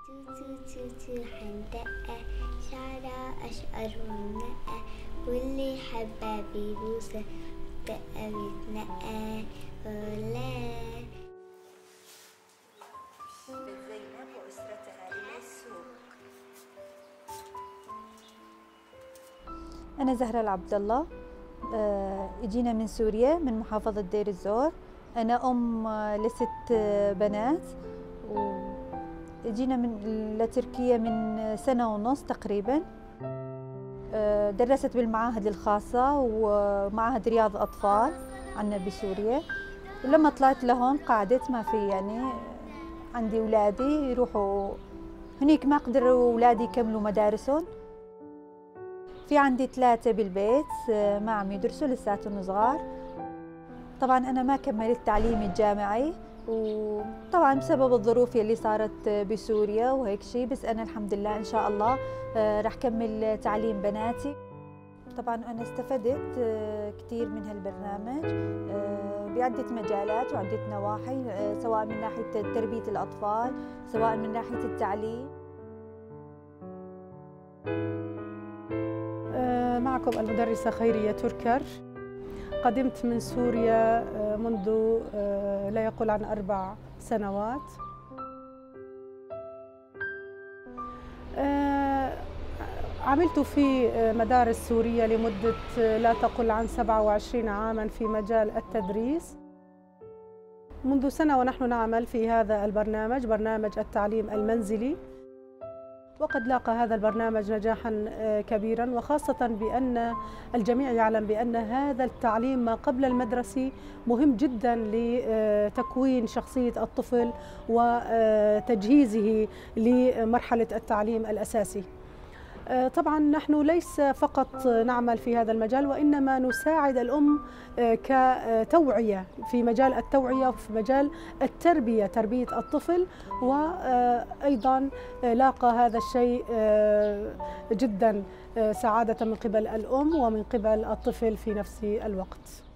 توتو حندقة شعرها أشقر ومنقة واللي حبها بيبوسها دقة بيتنقى ولا. زينب وأسرتها إلى السوق. أنا زهرة العبد الله، اجينا من سوريا من محافظة دير الزور. أنا أم ل6 بنات، وجينا لتركيا من 1.5 سنة تقريبا. درست بالمعاهد الخاصة ومعهد رياض أطفال عندنا بسوريا. ولما طلعت لهون قعدت ما في، يعني عندي أولادي يروحوا هنيك، ما قدروا أولادي يكملوا مدارسهم. في عندي 3 بالبيت ما عم يدرسوا لساتهم صغار. طبعا أنا ما كملت تعليمي الجامعي، وطبعا بسبب الظروف اللي صارت بسوريا وهيك شيء، بس أنا الحمد لله إن شاء الله رح كمل تعليم بناتي. طبعا أنا استفدت كثير من هالبرنامج بعدة مجالات وعدة نواحي، سواء من ناحية تربية الأطفال، سواء من ناحية التعليم. معكم المدرسة خيرية تركر. قدمت من سوريا منذ لا يقل عن 4 سنوات. عملت في مدارس سورية لمدة لا تقل عن 27 عاماً في مجال التدريس. منذ سنة ونحن نعمل في هذا البرنامج، برنامج التعليم المنزلي، وقد لاقى هذا البرنامج نجاحاً كبيراً، وخاصة بأن الجميع يعلم بأن هذا التعليم ما قبل المدرسي مهم جداً لتكوين شخصية الطفل وتجهيزه لمرحلة التعليم الأساسي. طبعاً نحن ليس فقط نعمل في هذا المجال، وإنما نساعد الأم كتوعية في مجال التوعية وفي مجال التربية، تربية الطفل. وأيضاً لاقى هذا الشيء جداً سعادة من قبل الأم ومن قبل الطفل في نفس الوقت.